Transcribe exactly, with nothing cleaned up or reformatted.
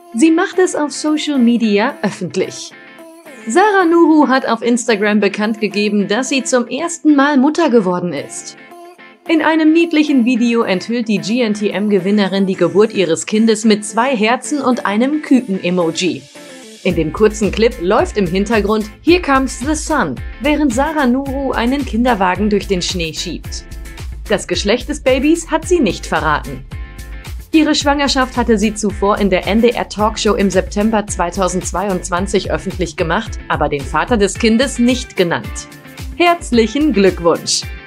Sie macht es auf Social Media öffentlich. Sarah Nuru hat auf Instagram bekannt gegeben, dass sie zum ersten Mal Mutter geworden ist. In einem niedlichen Video enthüllt die G N T M-Gewinnerin die Geburt ihres Kindes mit zwei Herzen und einem Küken-Emoji. In dem kurzen Clip läuft im Hintergrund Here Comes the Sun, während Sarah Nuru einen Kinderwagen durch den Schnee schiebt. Das Geschlecht des Babys hat sie nicht verraten. Ihre Schwangerschaft hatte sie zuvor in der N D R-Talkshow im September zweitausendzweiundzwanzig öffentlich gemacht, aber den Vater des Kindes nicht genannt. Herzlichen Glückwunsch!